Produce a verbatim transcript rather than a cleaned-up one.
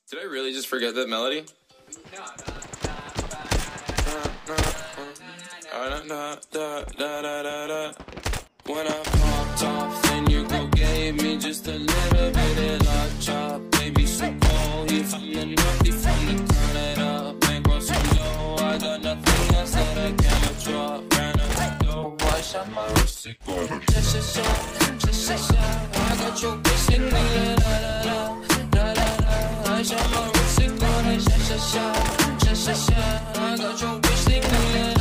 Did I really just forget that melody? When I popped off, then you go gave me just a little bit of love chop. Baby, so cold, he from the north, he from the turn it up. Bankroll so low, I got nothing else that I can drop. Ran out the door, I shot my wrist, it go. Just a shot, just a shot. I got your bitch singing la la la, la la la. I shot my wrist, it go. Just a shot, just a shot. I got your bitch singing la la la.